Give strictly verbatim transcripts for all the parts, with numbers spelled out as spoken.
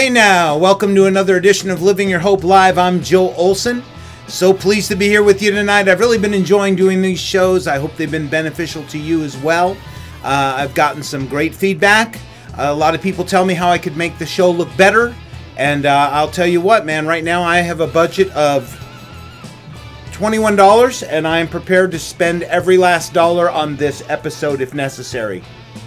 Hey now, welcome to another edition of Living Your Hope Live. I'm Joe Olsson. So pleased to be here with you tonight. I've really been enjoying doing these shows. I hope they've been beneficial to you as well. Uh, I've gotten some great feedback. A lot of people tell me how I could make the show look better. And uh, I'll tell you what, man, right now I have a budget of twenty-one dollars and I am prepared to spend every last dollar on this episode if necessary.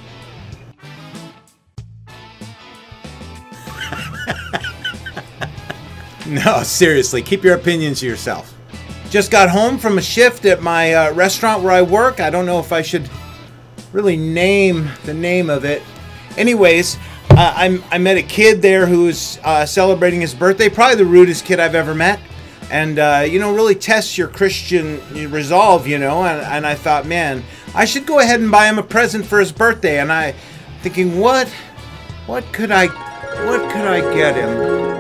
No, seriously, keep your opinions to yourself. Just got home from a shift at my uh, restaurant where I work. I don't know if I should really name the name of it. Anyways, uh, I, I met a kid there who's uh, celebrating his birthday. Probably the rudest kid I've ever met. And, uh, you know, really tests your Christian resolve, you know. And, and I thought, man, I should go ahead and buy him a present for his birthday. And I thinking, what, what could I, what could I get him?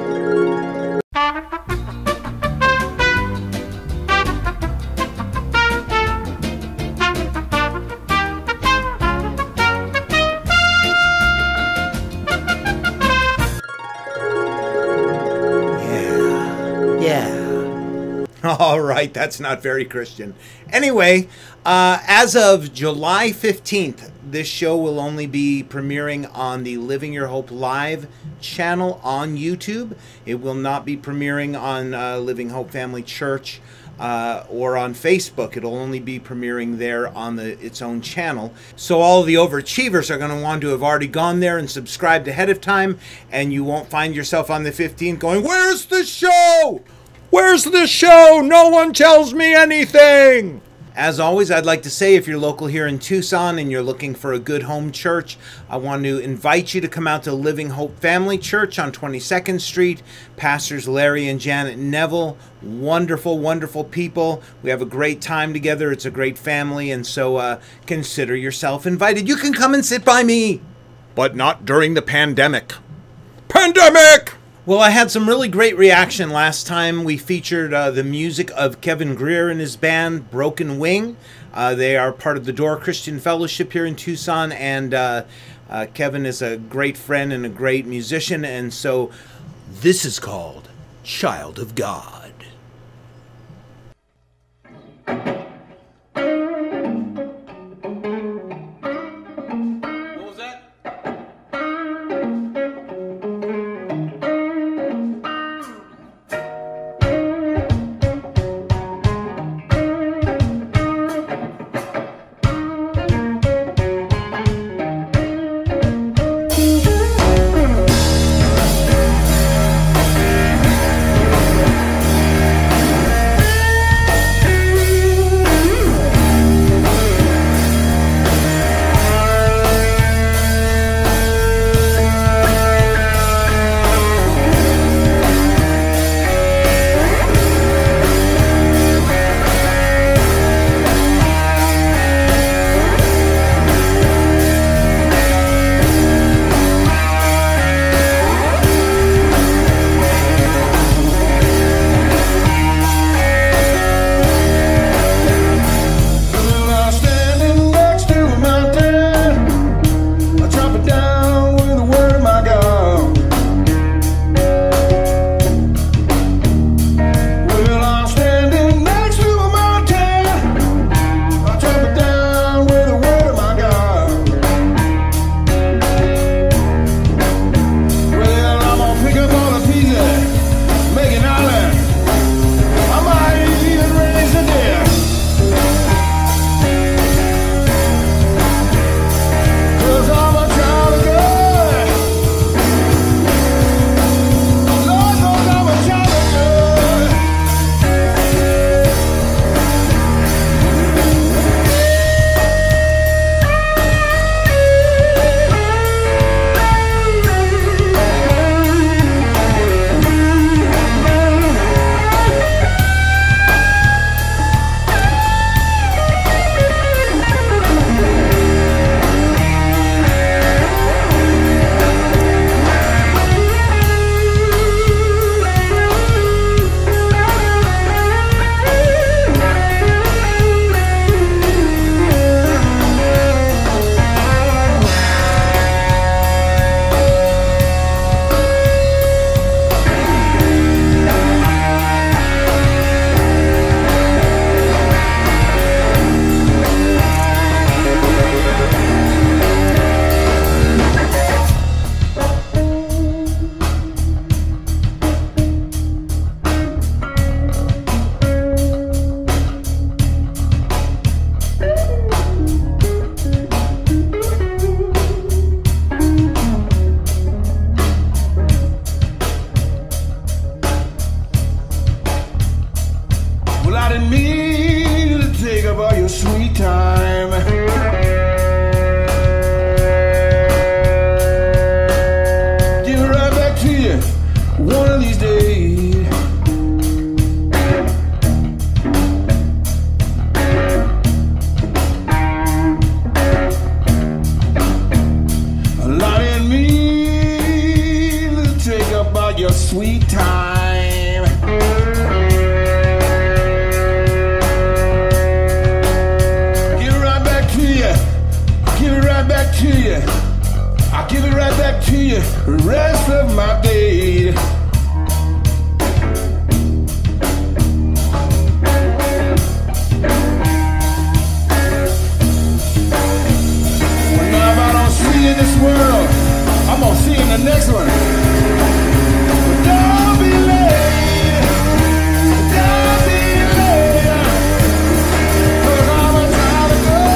All right, that's not very Christian. Anyway, uh, as of July fifteenth, this show will only be premiering on the Living Your Hope Live channel on YouTube. It will not be premiering on uh, Living Hope Family Church uh, or on Facebook. It'll only be premiering there on the its own channel. So all the overachievers are going to want to have already gone there and subscribed ahead of time, and you won't find yourself on the fifteenth going, "Where's the show? Where's the show? No one tells me anything." As always, I'd like to say if you're local here in Tucson and you're looking for a good home church, I want to invite you to come out to Living Hope Family Church on twenty-second Street. Pastors Larry and Janet Neville, wonderful, wonderful people. We have a great time together. It's a great family, and so uh, consider yourself invited. You can come and sit by me, but not during the pandemic. Pandemic! Well, I had some really great reaction last time. We featured uh, the music of Kevin Greer and his band, Broken Wing. Uh, they are part of the Door Christian Fellowship here in Tucson, and uh, uh, Kevin is a great friend and a great musician, and so this is called Child of God. sweet time. Give it right back to you. Give it right back to you. I'll give it right back to you the rest of my days. Whenever I don't see you in this world, I'm gonna see you in the next one. But don't be late. Don't be late. 'Cause I'm a time to go.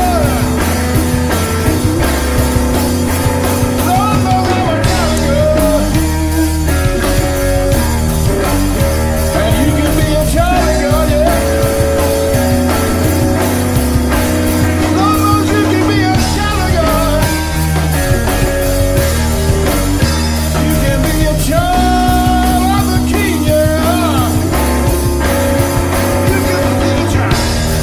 Lord knows I'm a time to go. And you can be a child of God, yeah. Lord knows you can be a child of God. You can be a child of the King, yeah. You can be a child.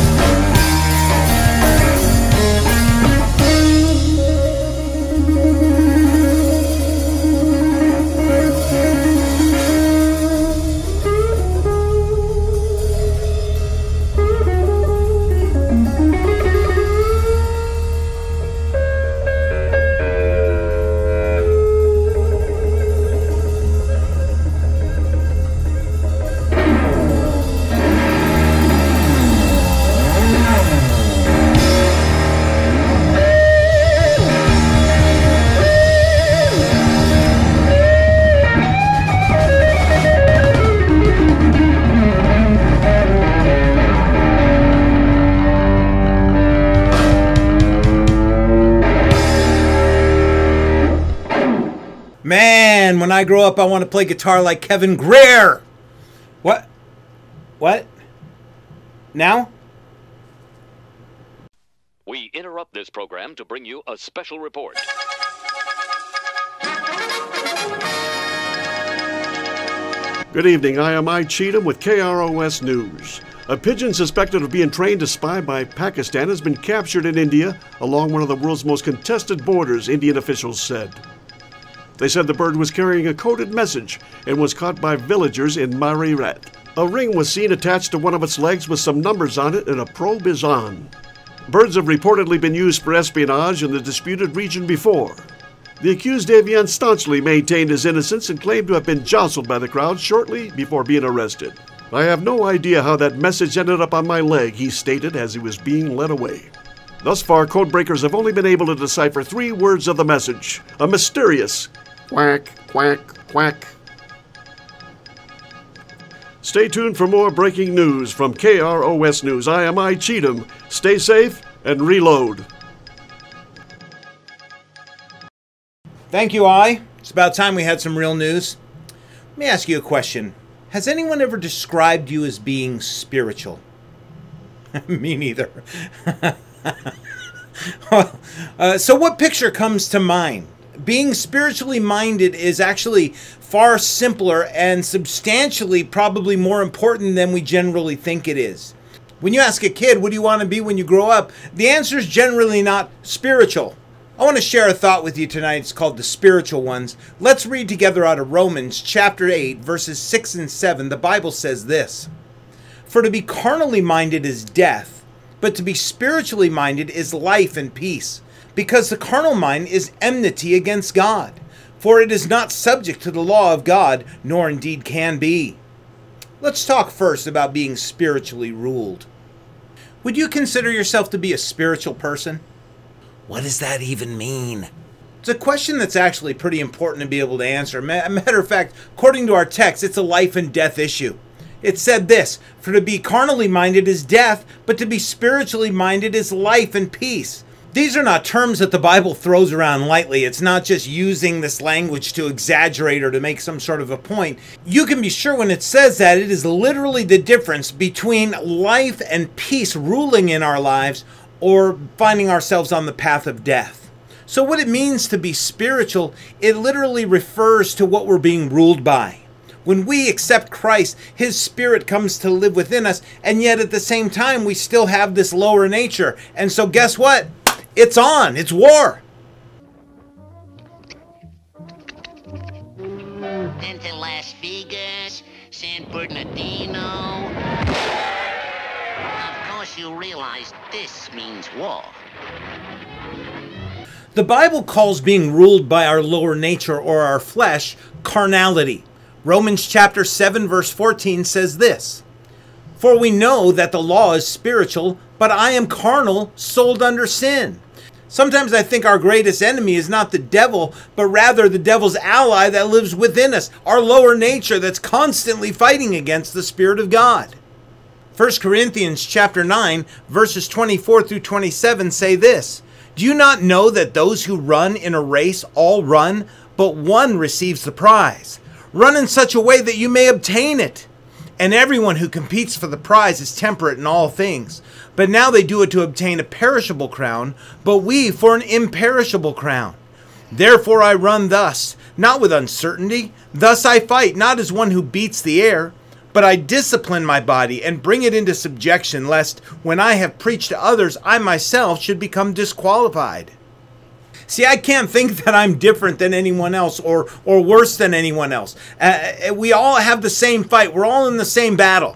Man, when I grow up, I want to play guitar like Kevin Greer. What? What? Now? We interrupt this program to bring you a special report. Good evening, I am I. Cheatham with K R O S News. A pigeon suspected of being trained to spy by Pakistan has been captured in India along one of the world's most contested borders, Indian officials said. They said the bird was carrying a coded message and was caught by villagers in Marirat. A ring was seen attached to one of its legs with some numbers on it, and a probe is on. Birds have reportedly been used for espionage in the disputed region before. The accused avian staunchly maintained his innocence and claimed to have been jostled by the crowd shortly before being arrested. I have no idea how that message ended up on my leg, he stated as he was being led away. Thus far, codebreakers have only been able to decipher three words of the message, a mysterious quack, quack, quack. Stay tuned for more breaking news from K R O S News. I am I. Cheatham. Stay safe and reload. Thank you, I. It's about time we had some real news. Let me ask you a question. Has anyone ever described you as being spiritual? Me neither. well, uh, so what picture comes to mind? Being spiritually minded is actually far simpler and substantially probably more important than we generally think it is. When you ask a kid, what do you want to be when you grow up? The answer is generally not spiritual. I want to share a thought with you tonight. It's called The Spiritual Ones. Let's read together out of Romans chapter eight, verses six and seven. The Bible says this: "For to be carnally minded is death, but to be spiritually minded is life and peace. Because the carnal mind is enmity against God, for it is not subject to the law of God, nor indeed can be." Let's talk first about being spiritually ruled. Would you consider yourself to be a spiritual person? What does that even mean? It's a question that's actually pretty important to be able to answer. Matter of fact, according to our text, it's a life and death issue. It said this: "For to be carnally minded is death, but to be spiritually minded is life and peace." These are not terms that the Bible throws around lightly. It's not just using this language to exaggerate or to make some sort of a point. You can be sure when it says that, it is literally the difference between life and peace ruling in our lives or finding ourselves on the path of death. So what it means to be spiritual, it literally refers to what we're being ruled by. When we accept Christ, His Spirit comes to live within us, and yet at the same time, we still have this lower nature. And so guess what? It's on. It's war. Since the last Figas, San Bernardino. Of course you realize this means war. The Bible calls being ruled by our lower nature or our flesh carnality. Romans chapter seven verse fourteen says this, "For we know that the law is spiritual, but I am carnal, sold under sin." Sometimes I think our greatest enemy is not the devil, but rather the devil's ally that lives within us, our lower nature that's constantly fighting against the Spirit of God. First Corinthians chapter nine, verses twenty-four through twenty-seven say this, "Do you not know that those who run in a race all run, but one receives the prize? Run in such a way that you may obtain it. And everyone who competes for the prize is temperate in all things. But now they do it to obtain a perishable crown, but we for an imperishable crown. Therefore I run thus, not with uncertainty. Thus I fight, not as one who beats the air, but I discipline my body and bring it into subjection, lest when I have preached to others, I myself should become disqualified." See, I can't think that I'm different than anyone else or, or worse than anyone else. Uh, we all have the same fight. We're all in the same battle.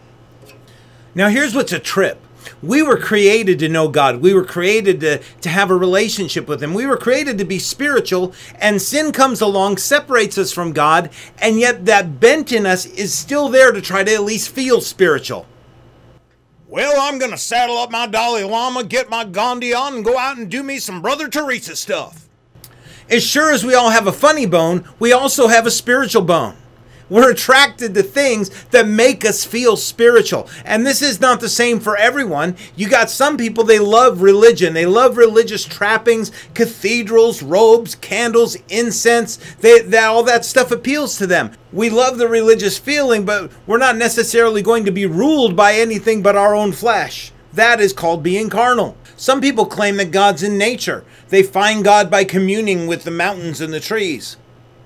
Now, here's what's a trip. We were created to know God. We were created to, to have a relationship with Him. We were created to be spiritual, and sin comes along, separates us from God, and yet that bent in us is still there to try to at least feel spiritual. Well, I'm going to saddle up my Dalai Lama, get my Gandhi on, and go out and do me some Brother Teresa stuff. As sure as we all have a funny bone, we also have a spiritual bone. We're attracted to things that make us feel spiritual. And this is not the same for everyone. You got some people, they love religion. They love religious trappings, cathedrals, robes, candles, incense. They, that, all that stuff appeals to them. We love the religious feeling, but we're not necessarily going to be ruled by anything but our own flesh. That is called being carnal. Some people claim that God's in nature. They find God by communing with the mountains and the trees.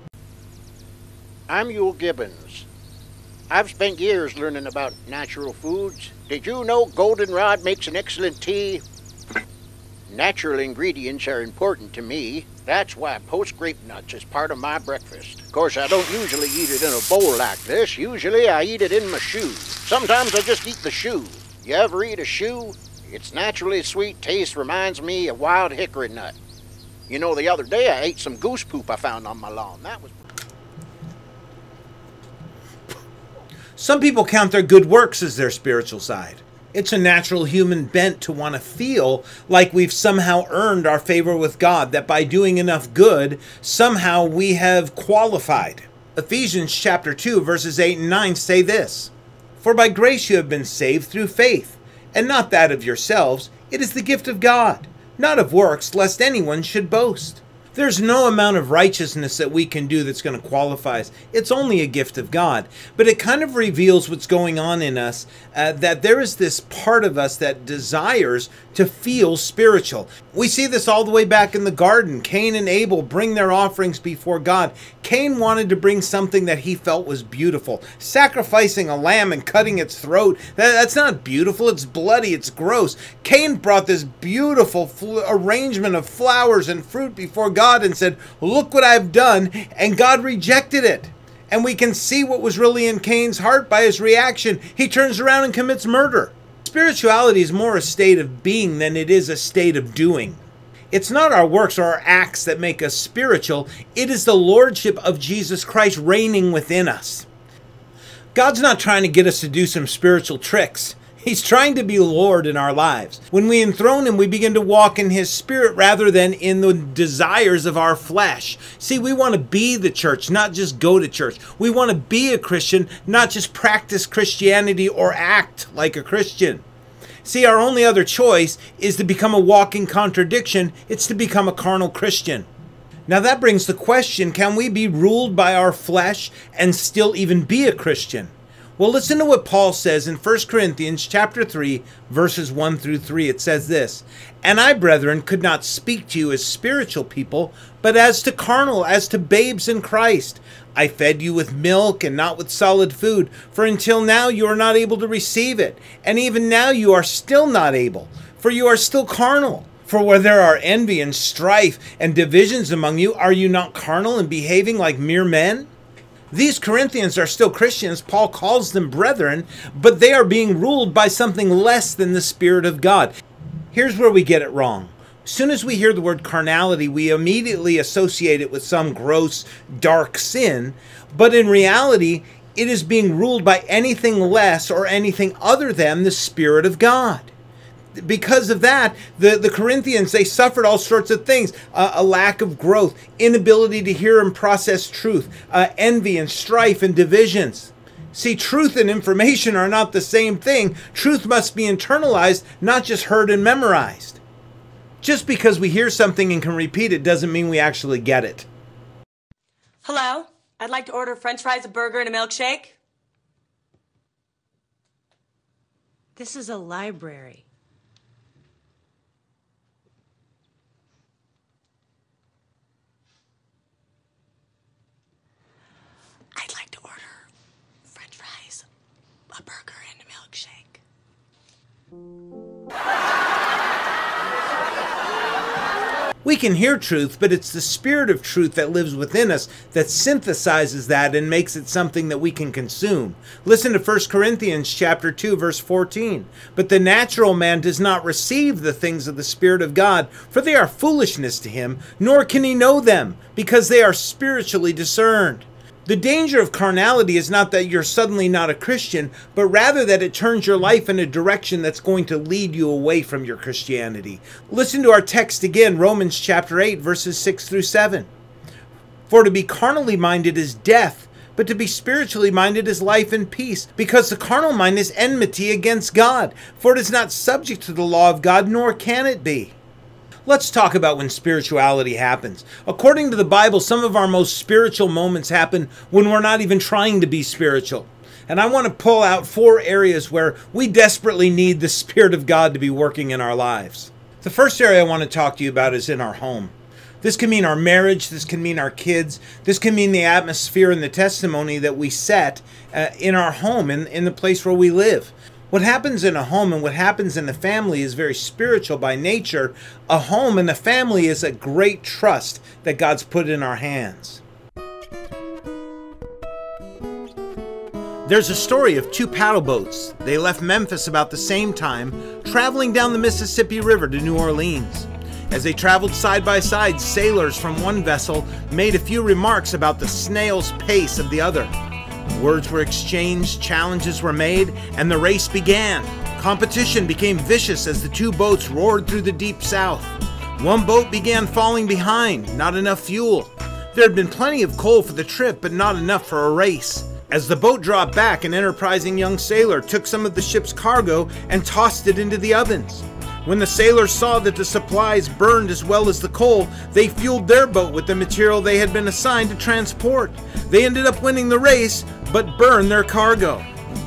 I'm Yule Gibbons. I've spent years learning about natural foods. Did you know goldenrod makes an excellent tea? Natural ingredients are important to me. That's why post grape nuts is part of my breakfast. Of course, I don't usually eat it in a bowl like this. Usually I eat it in my shoe. Sometimes I just eat the shoe. You ever eat a shoe? Its naturally sweet taste reminds me of wild hickory nut. You know, the other day I ate some goose poop I found on my lawn. That was... Some people count their good works as their spiritual side. It's a natural human bent to want to feel like we've somehow earned our favor with God, that by doing enough good, somehow we have qualified. Ephesians chapter two, verses eight and nine say this, "For by grace you have been saved through faith, and not that of yourselves. It is the gift of God, not of works, lest anyone should boast." There's no amount of righteousness that we can do that's going to qualify us. It's only a gift of God. But it kind of reveals what's going on in us, uh, that there is this part of us that desires to feel spiritual. We see this all the way back in the garden. Cain and Abel bring their offerings before God. Cain wanted to bring something that he felt was beautiful. Sacrificing a lamb and cutting its throat, that, that's not beautiful. It's bloody. It's gross. Cain brought this beautiful fl- arrangement of flowers and fruit before God. God and said, "Look what I've done," and God rejected it. And we can see what was really in Cain's heart by his reaction. He turns around and commits murder. Spirituality is more a state of being than it is a state of doing. It's not our works or our acts that make us spiritual. It is the lordship of Jesus Christ reigning within us. God's not trying to get us to do some spiritual tricks. He's trying to be Lord in our lives. When we enthrone Him, we begin to walk in His Spirit rather than in the desires of our flesh. See, we want to be the church, not just go to church. We want to be a Christian, not just practice Christianity or act like a Christian. See, our only other choice is to become a walking contradiction. It's to become a carnal Christian. Now that brings the question, can we be ruled by our flesh and still even be a Christian? Well, listen to what Paul says in First Corinthians chapter three, verses one through three. It says this, "And I, brethren, could not speak to you as spiritual people, but as to carnal, as to babes in Christ. I fed you with milk and not with solid food, for until now you are not able to receive it. And even now you are still not able, for you are still carnal. For where there are envy and strife and divisions among you, are you not carnal and behaving like mere men?" These Corinthians are still Christians. Paul calls them brethren, but they are being ruled by something less than the Spirit of God. Here's where we get it wrong. As soon as we hear the word carnality, we immediately associate it with some gross, dark sin. But in reality, it is being ruled by anything less or anything other than the Spirit of God. Because of that, the, the Corinthians, they suffered all sorts of things. Uh, a lack of growth, inability to hear and process truth, uh, envy and strife and divisions. See, truth and information are not the same thing. Truth must be internalized, not just heard and memorized. Just because we hear something and can repeat it doesn't mean we actually get it. Hello, I'd like to order french fries, a burger, and a milkshake. This is a library. I'd like to order french fries, a burger, and a milkshake. We can hear truth, but it's the Spirit of truth that lives within us that synthesizes that and makes it something that we can consume. Listen to First Corinthians chapter two, verse fourteen. But the natural man does not receive the things of the Spirit of God, for they are foolishness to him, nor can he know them, because they are spiritually discerned. The danger of carnality is not that you're suddenly not a Christian, but rather that it turns your life in a direction that's going to lead you away from your Christianity. Listen to our text again, Romans chapter eight, verses six through seven. For to be carnally minded is death, but to be spiritually minded is life and peace, because the carnal mind is enmity against God, for it is not subject to the law of God, nor can it be. Let's talk about when spirituality happens. According to the Bible, some of our most spiritual moments happen when we're not even trying to be spiritual. And I want to pull out four areas where we desperately need the Spirit of God to be working in our lives. The first area I want to talk to you about is in our home. This can mean our marriage, this can mean our kids, this can mean the atmosphere and the testimony that we set uh, in our home, in, in the place where we live. What happens in a home and what happens in a family is very spiritual by nature. A home and a family is a great trust that God's put in our hands. There's a story of two paddle boats. They left Memphis about the same time, traveling down the Mississippi River to New Orleans. As they traveled side by side, sailors from one vessel made a few remarks about the snail's pace of the other. Words were exchanged, challenges were made, and the race began. Competition became vicious as the two boats roared through the deep south. One boat began falling behind, not enough fuel. There had been plenty of coal for the trip, but not enough for a race. As the boat dropped back, an enterprising young sailor took some of the ship's cargo and tossed it into the ovens. When the sailors saw that the supplies burned as well as the coal, they fueled their boat with the material they had been assigned to transport. They ended up winning the race, but burned their cargo.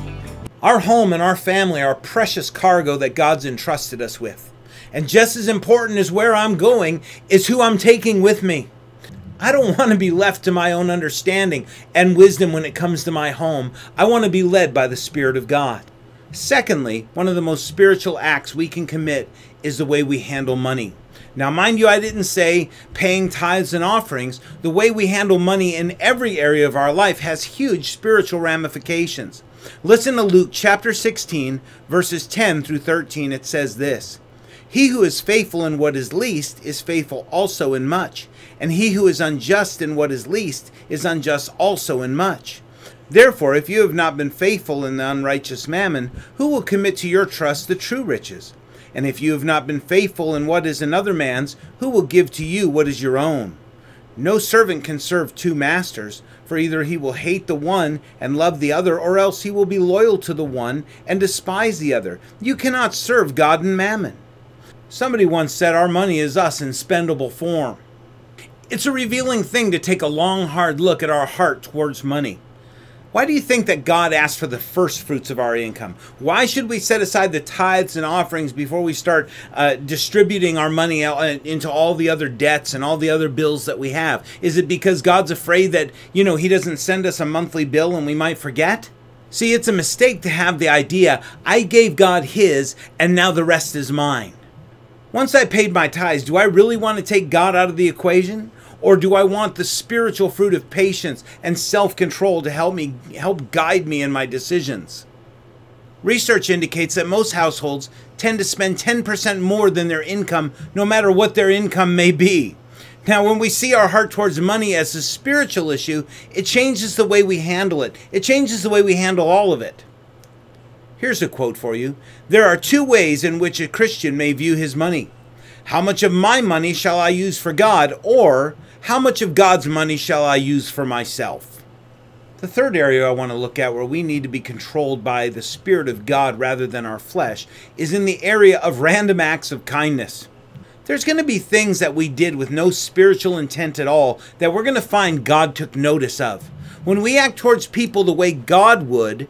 Our home and our family are precious cargo that God's entrusted us with. And just as important as where I'm going is who I'm taking with me. I don't want to be left to my own understanding and wisdom when it comes to my home. I want to be led by the Spirit of God. Secondly, one of the most spiritual acts we can commit is the way we handle money. Now, mind you, I didn't say paying tithes and offerings. The way we handle money in every area of our life has huge spiritual ramifications. Listen to Luke chapter sixteen, verses ten through thirteen. It says this: He who is faithful in what is least is faithful also in much, and he who is unjust in what is least is unjust also in much. Therefore, if you have not been faithful in the unrighteous mammon, who will commit to your trust the true riches? And if you have not been faithful in what is another man's, who will give to you what is your own? No servant can serve two masters, for either he will hate the one and love the other, or else he will be loyal to the one and despise the other. You cannot serve God and mammon. Somebody once said our money is us in spendable form. It's a revealing thing to take a long, hard look at our heart towards money. Why do you think that God asked for the first fruits of our income? Why should we set aside the tithes and offerings before we start uh, distributing our money out into all the other debts and all the other bills that we have? Is it because God's afraid that, you know, he doesn't send us a monthly bill and we might forget? See, it's a mistake to have the idea, I gave God his and now the rest is mine. Once I paid my tithes, do I really want to take God out of the equation? Or do I want the spiritual fruit of patience and self-control to help me, help guide me in my decisions? Research indicates that most households tend to spend ten percent more than their income, no matter what their income may be. Now, when we see our heart towards money as a spiritual issue, it changes the way we handle it. It changes the way we handle all of it. Here's a quote for you. There are two ways in which a Christian may view his money. How much of my money shall I use for God? Or how much of God's money shall I use for myself? The third area I want to look at where we need to be controlled by the Spirit of God rather than our flesh is in the area of random acts of kindness. There's going to be things that we did with no spiritual intent at all that we're going to find God took notice of. When we act towards people the way God would,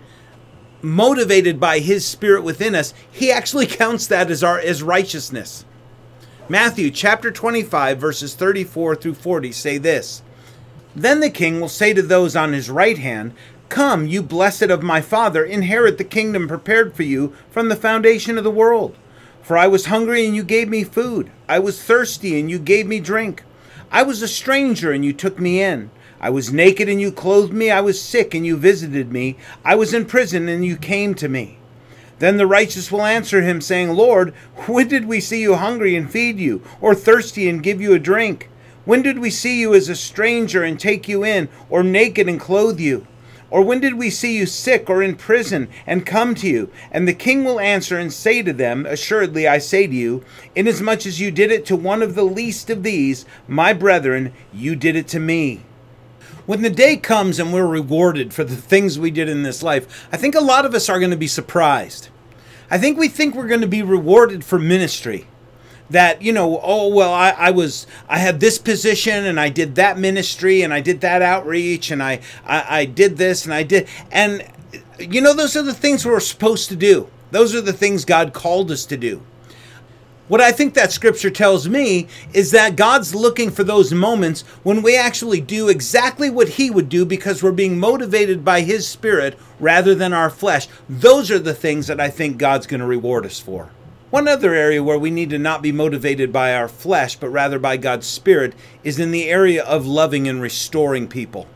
motivated by His Spirit within us, He actually counts that as our as righteousness. Matthew chapter twenty-five verses thirty-four through forty say this. Then the king will say to those on his right hand, Come, you blessed of my Father, inherit the kingdom prepared for you from the foundation of the world. For I was hungry and you gave me food. I was thirsty and you gave me drink. I was a stranger and you took me in. I was naked and you clothed me. I was sick and you visited me. I was in prison and you came to me. Then the righteous will answer him, saying, Lord, when did we see you hungry and feed you, or thirsty and give you a drink? When did we see you as a stranger and take you in, or naked and clothe you? Or when did we see you sick or in prison and come to you? And the king will answer and say to them, Assuredly I say to you, inasmuch as you did it to one of the least of these, my brethren, you did it to me. When the day comes and we're rewarded for the things we did in this life, I think a lot of us are going to be surprised. I think we think we're going to be rewarded for ministry. That, you know, oh, well, I, I was, I had this position and I did that ministry and I did that outreach and I, I, I did this and I did. And, you know, those are the things we're supposed to do. Those are the things God called us to do. What I think that scripture tells me is that God's looking for those moments when we actually do exactly what He would do because we're being motivated by His Spirit rather than our flesh. Those are the things that I think God's going to reward us for. One other area where we need to not be motivated by our flesh, but rather by God's Spirit, is in the area of loving and restoring people.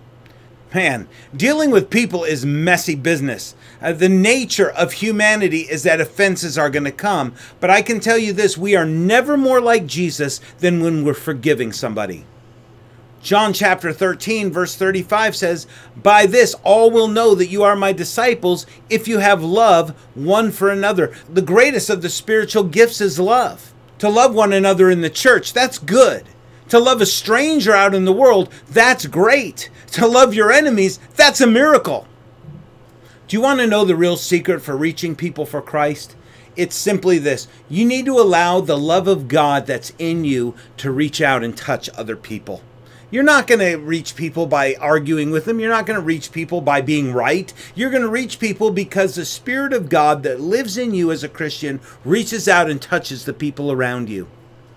Man, dealing with people is messy business. Uh, the nature of humanity is that offenses are going to come. But I can tell you this, we are never more like Jesus than when we're forgiving somebody. John chapter thirteen verse thirty-five says, By this all will know that you are my disciples if you have love one for another. The greatest of the spiritual gifts is love. To love one another in the church, that's good. To love a stranger out in the world, that's great. To love your enemies, that's a miracle. Do you want to know the real secret for reaching people for Christ? It's simply this. You need to allow the love of God that's in you to reach out and touch other people. You're not going to reach people by arguing with them. You're not going to reach people by being right. You're going to reach people because the Spirit of God that lives in you as a Christian reaches out and touches the people around you.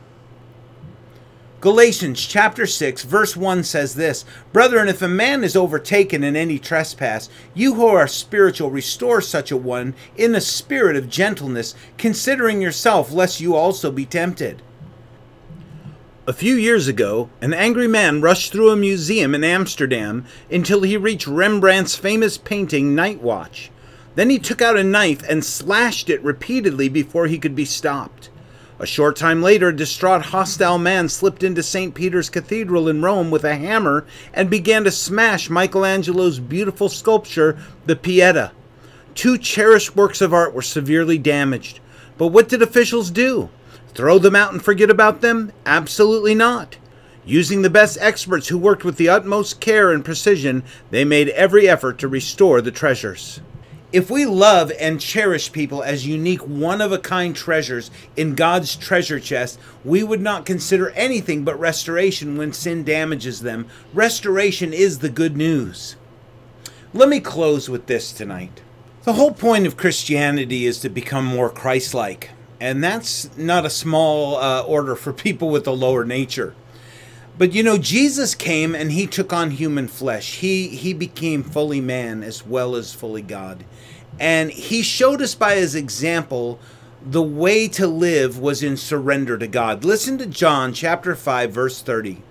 Galatians chapter six verse one says this, Brethren, if a man is overtaken in any trespass, you who are spiritual restore such a one in a spirit of gentleness, considering yourself, lest you also be tempted. A few years ago, an angry man rushed through a museum in Amsterdam until he reached Rembrandt's famous painting Night Watch. Then he took out a knife and slashed it repeatedly before he could be stopped. A short time later, a distraught, hostile man slipped into Saint Peter's Cathedral in Rome with a hammer and began to smash Michelangelo's beautiful sculpture, the Pieta. Two cherished works of art were severely damaged. But what did officials do? Throw them out and forget about them? Absolutely not. Using the best experts who worked with the utmost care and precision, they made every effort to restore the treasures. If we love and cherish people as unique, one-of-a-kind treasures in God's treasure chest, we would not consider anything but restoration when sin damages them. Restoration is the good news. Let me close with this tonight. The whole point of Christianity is to become more Christ-like, and that's not a small uh, order for people with a lower nature. But you know, Jesus came and He took on human flesh. He, he became fully man as well as fully God. And He showed us by His example the way to live was in surrender to God. Listen to John chapter five verse thirty.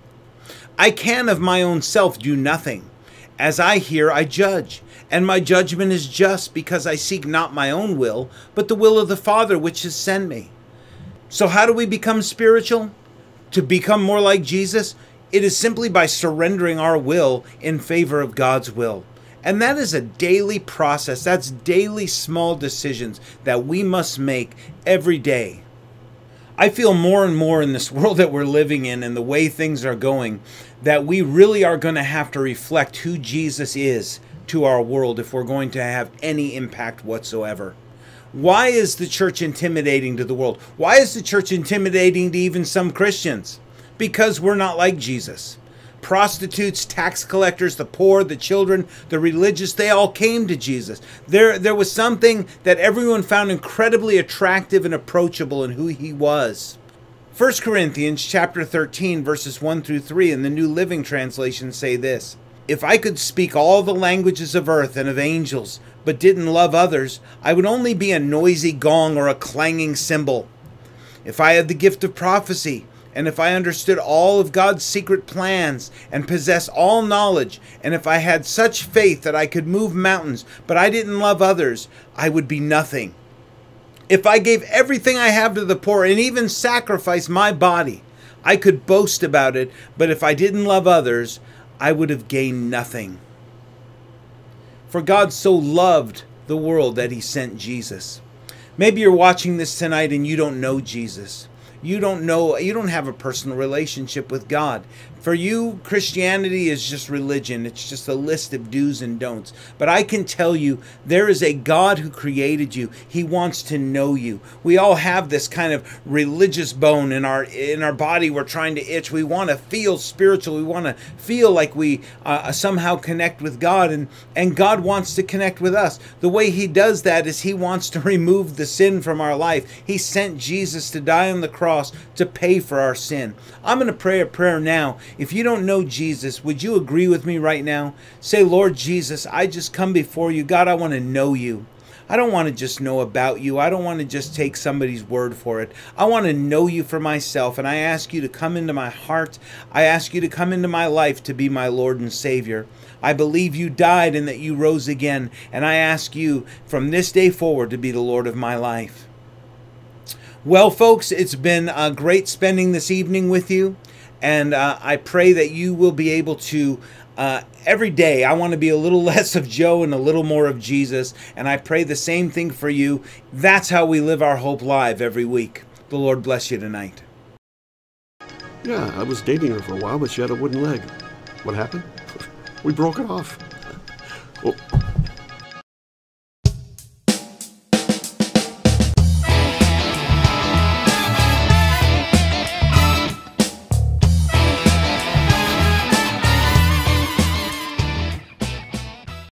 I can of my own self do nothing. As I hear, I judge, and my judgment is just, because I seek not my own will, but the will of the Father which has sent me. So how do we become spiritual? To become more like Jesus? It is simply by surrendering our will in favor of God's will. And that is a daily process. That's daily small decisions that we must make every day. I feel more and more in this world that we're living in and the way things are going, that we really are going to have to reflect who Jesus is to our world if we're going to have any impact whatsoever. Why is the church intimidating to the world? Why is the church intimidating to even some Christians? Because we're not like Jesus. Prostitutes, tax collectors, the poor, the children, the religious, they all came to Jesus. There, there was something that everyone found incredibly attractive and approachable in who he was. First Corinthians chapter thirteen, verses one through three in the New Living Translation say this: If I could speak all the languages of earth and of angels, but didn't love others, I would only be a noisy gong or a clanging cymbal. If I had the gift of prophecy, and if I understood all of God's secret plans and possess all knowledge, and if I had such faith that I could move mountains, but I didn't love others, I would be nothing. If I gave everything I have to the poor and even sacrificed my body, I could boast about it, but if I didn't love others, I would have gained nothing. For God so loved the world that he sent Jesus. Maybe you're watching this tonight and you don't know Jesus. You don't know, you don't have a personal relationship with God. For you, Christianity is just religion. It's just a list of do's and don'ts. But I can tell you, there is a God who created you. He wants to know you. We all have this kind of religious bone in our in our body we're trying to itch. We want to feel spiritual. We want to feel like we uh, somehow connect with God. And, and God wants to connect with us. The way he does that is he wants to remove the sin from our life. He sent Jesus to die on the cross to pay for our sin. I'm going to pray a prayer now. If you don't know Jesus, would you agree with me right now? Say, Lord Jesus, I just come before you. God, I want to know you. I don't want to just know about you. I don't want to just take somebody's word for it. I want to know you for myself, and I ask you to come into my heart. I ask you to come into my life to be my Lord and Savior. I believe you died and that you rose again, and I ask you from this day forward to be the Lord of my life. Well, folks, it's been uh, great spending this evening with you. And uh, I pray that you will be able to, uh, every day, I want to be a little less of Joe and a little more of Jesus. And I pray the same thing for you. That's how we live our hope live every week. The Lord bless you tonight. Yeah, I was dating her for a while, but she had a wooden leg. What happened? We broke it off. Oh.